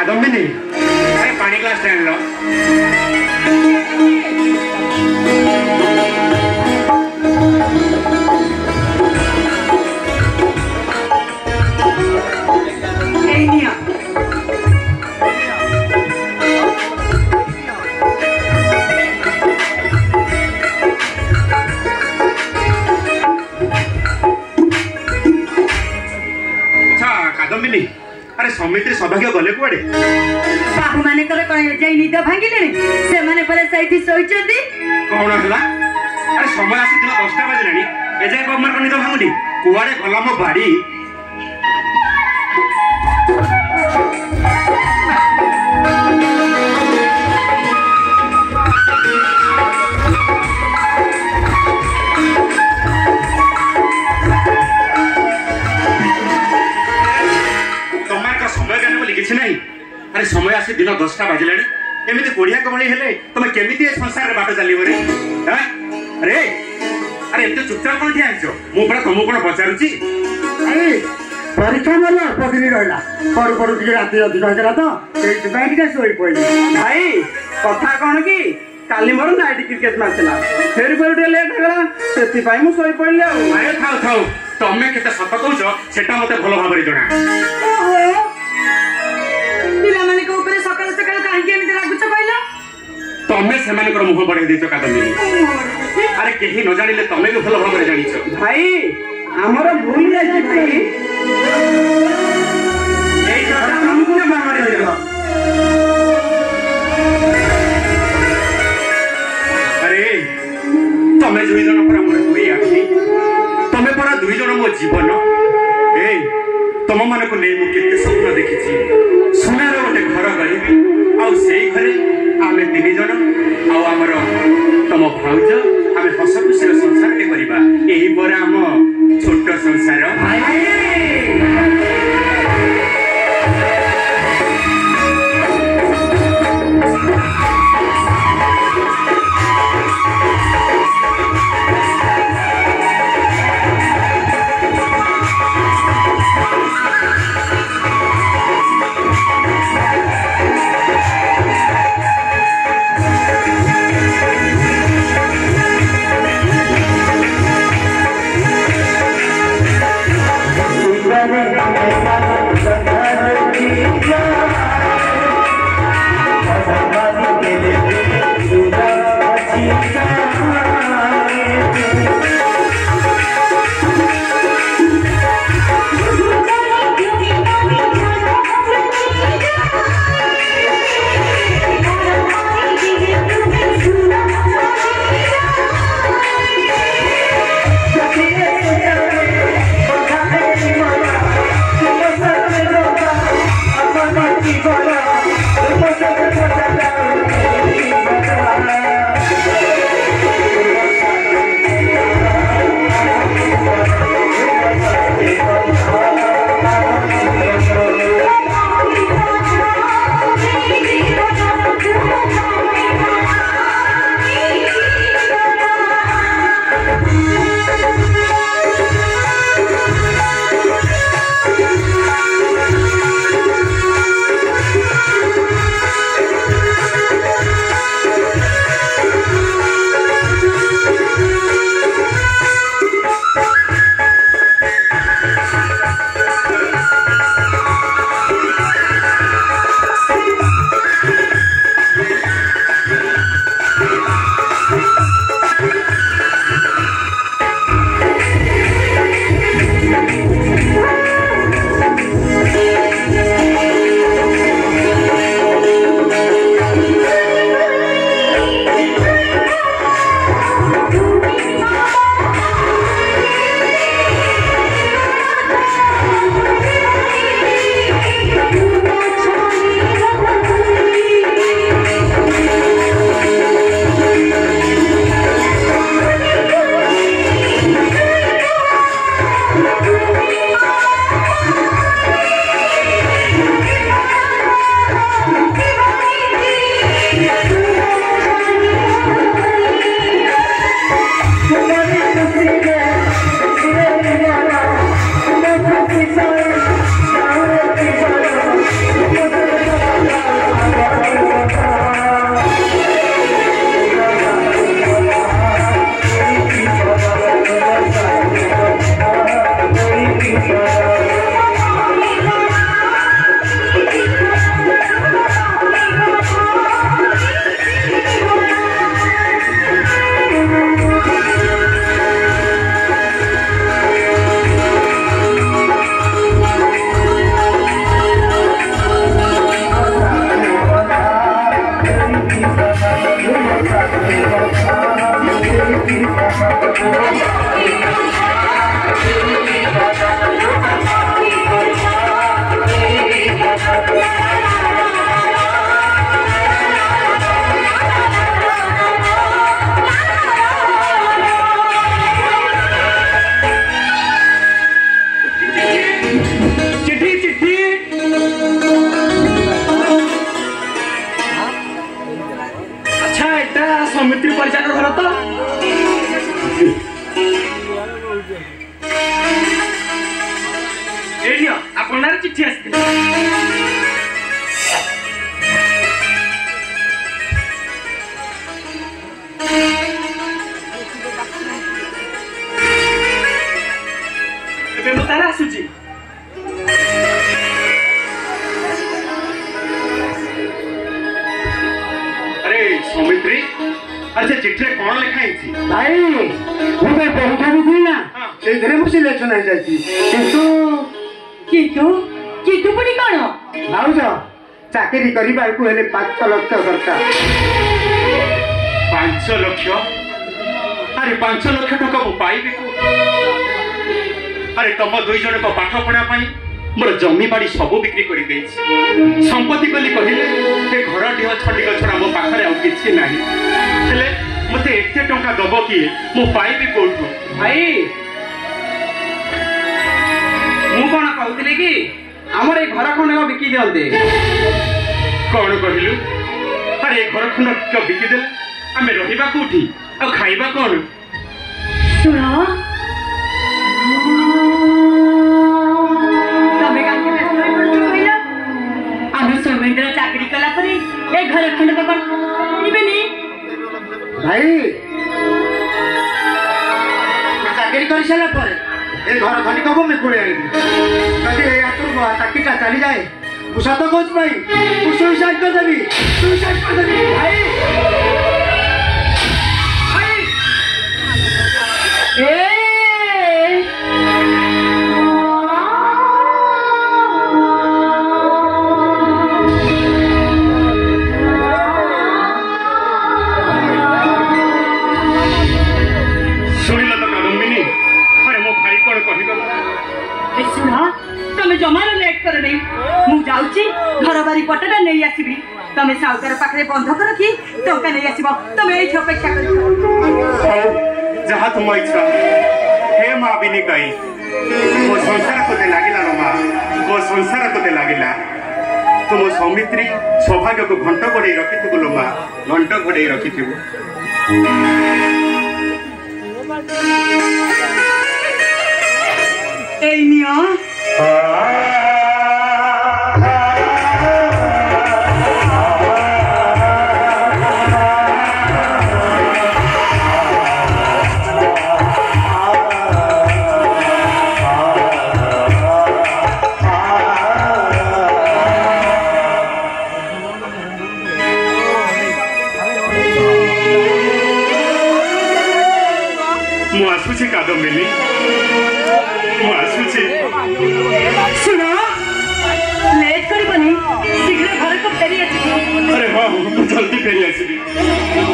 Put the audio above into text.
कादम्बिनी अरे पानी ग्लास आन लो अरे समिति सौभाग्य गले कुआडे बाबू माने कले कण जाई निद भांगिले से माने परे साइति सोइचंदी कोन हला अरे समय आसी दिन 10टा बजलानी ए जाय बमर निद भांगुनी कुआडे गला मो बाड़ी नहीं अरे समय आसी दिन 10टा बजला एमती कोड़िया कमली हेले तुम केमिति संसार रे बाट चलिबो रे अरे अरे एते चुपचाप कोन ठिया आइछो मु परा तुमको कोन पचारुची अरे परीक्षा मला पदिनी रहला पडु पडु के राति अधिक करा तो एत बैठ के सोई पइली भाई कथा कोन की काली मोर नाइट क्रिकेट मैच चला फेर फेर लेट होला सेति पाई मु सोई पइले अरे थाउ थाउ तमे केते सत कहउछो सेटा मते भलो भाबरे जणा ओहो पिला माने को ऊपर सकाळ सकाळ काहे के एमिति लागुछ कहला तमे से माने कर मुह बढ़े देछो कादम्बिनी अरे केही न जानिले तमे भी भलो भाबरे जानिछो भाई हमरो भूल जाई भाई एई कथा हमकु न मारे देलो अरे तमे दुई जन पर मोर दुई आखी तमे पर दुई जन मो जीवन ए तम मान को नहीं मुझे स्वप्न देखी सुनार गोटे घर गढ़ी आउ से घरे आम तीन जन आमर तम भाउज आम हस खुशी संसार टे करवा यही पर आम छोट संसार चिठी आसला ଏବେ ମୁଁ ତାର ଆସୁଛି। अरे सौमित्री अच्छा चिट्ठी कौन लिखाई भाई मुझे परीक्षा भी थी ना से सिलेक्शन हो जाती किंतु किंतु पुणी कौन भाज चाकरी करने को हेले 5 लाख दरकार 5 लाख अरे 5 लाख टका मु पाइबी अरे तुम 2 जन को पाठ पढ़ा मोर जमी बाड़ी सब बिक्री कर संपत्ति कली कहले घर ढेह छटिक छड़ा मो पाखे आउ कि ना मत एत टा दब किए मु पाइबी कौटू भाई ମୁଁ କଣ କହୁଥିଲି କି ଆମର ଏଇ ଘର ଖଣ୍ଡକ ବିକି ଦିଅନ୍ତେ। कौन कहलु अरे घर खंड बिकिदेले आम रहा कौटी आ खाइबा कौन सुन तमें कहला आम सौमेन्द्र चाकरी कला ए घर खंड भाई चाकरी कर सारा पर ए घर खंडी कब मैं कोड़े चाकरी चली जाए मुझा तो कौन भाई सुइसाइड कर देवी भाई जमार लेट कर नहीं मु जाउची घर बारी पटाटा नहीं आसीबी तमे साउकार पाखरे बंधक रखी टंका नहीं आसीबो तमे एठी अपेक्षा करियो जहा तुम इच्छा हे मां बिनी कई मो संसार को ते लागिला रो मां मो संसार को ते लागिला तुम सौमित्री सौभाग्य को घंट घोड़े रखिथिबो लो मां घंट घोड़े रखिथिबो ए निया मु आसुची कादम्बिनी मु आसुची सुनो लेट करबनी शीघ्र घर को फेरी आसी अरे हाँ जल्दी फेरी आसी